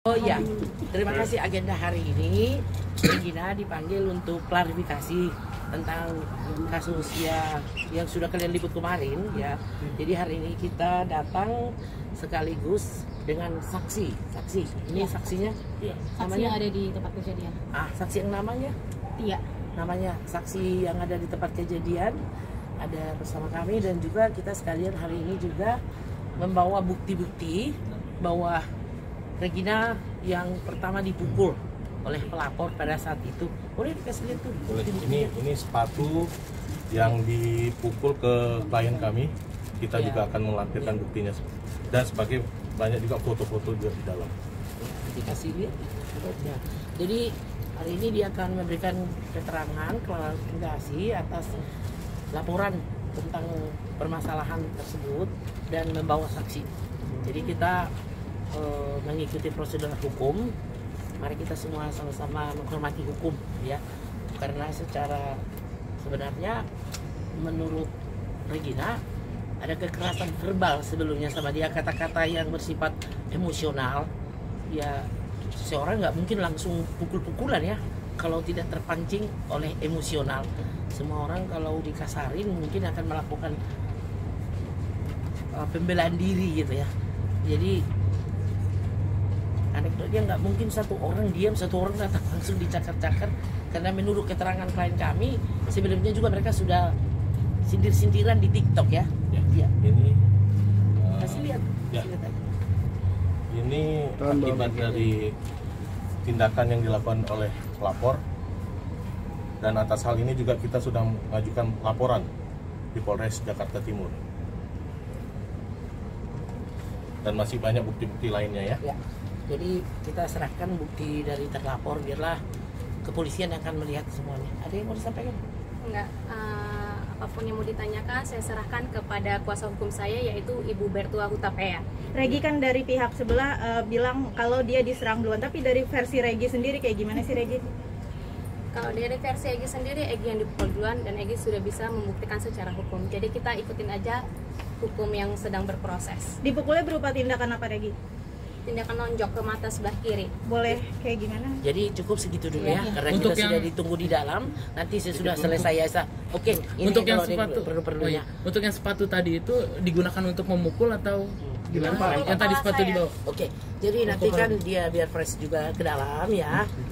Oh iya, terima kasih. Agenda hari ini Regina dipanggil untuk klarifikasi tentang kasus ya yang sudah kalian liput kemarin ya. Jadi hari ini kita datang sekaligus dengan saksi. Ini saksinya? Iya. Saksi yang ada di tempat kejadian. Saksi yang namanya? Iya. Namanya saksi yang ada di tempat kejadian ada bersama kami, dan juga kita sekalian hari ini juga membawa bukti-bukti bahwa Regina yang pertama dipukul oleh pelapor pada saat itu. Boleh dikasih lihat tuh? Ini sepatu yang dipukul ke klien kami. Kita juga akan melampirkan buktinya, dan sebagai banyak juga foto-foto juga di dalam. Dikasih lihat fotonya. Jadi hari ini dia akan memberikan keterangan klarifikasi atas laporan tentang permasalahan tersebut dan membawa saksi. Jadi kita mengikuti prosedur hukum. Mari kita semua sama-sama menghormati hukum ya, karena secara sebenarnya menurut Regina ada kekerasan verbal sebelumnya sama dia, kata-kata yang bersifat emosional ya. Seseorang nggak mungkin langsung pukul-pukulan ya kalau tidak terpancing oleh emosional. Semua orang kalau dikasarin mungkin akan melakukan pembelaan diri gitu ya. Jadi anekdotnya nggak mungkin satu orang diam, satu orang datang langsung dicakar-cakar, karena menurut keterangan klien kami sebelumnya juga mereka sudah sindir-sindiran di TikTok ya. Ya. Ini kasih lihat. Ya. Ini akibat dari tindakan yang dilakukan oleh pelapor, dan atas hal ini juga kita sudah mengajukan laporan di Polres Jakarta Timur, dan masih banyak bukti-bukti lainnya ya. Jadi kita serahkan bukti dari terlapor, biarlah kepolisian yang akan melihat semuanya. Ada yang mau disampaikan? Enggak, apapun yang mau ditanyakan saya serahkan kepada kuasa hukum saya, yaitu Ibu Bertua Hutapea. Regi kan dari pihak sebelah bilang kalau dia diserang duluan, tapi dari versi Regi sendiri kayak gimana sih Regi? Kalau dari versi Egy sendiri, Egy yang dipukul duluan dan Egy sudah bisa membuktikan secara hukum. Jadi kita ikutin aja hukum yang sedang berproses. Dipukulnya berupa tindakan apa Regi? Tindakan nonjok ke mata sebelah kiri. Boleh kayak gimana? Jadi cukup segitu dulu ya, karena untuk kita sudah ditunggu di dalam. Nanti sesudah selesai ya. Oke, ini untuk yang kalau sepatu perlu-perlunya. Untuk yang sepatu tadi itu digunakan untuk memukul atau gimana Pak? Yang tadi sepatu di bawah. Oke, jadi nanti kan dia biar fresh juga ke dalam ya.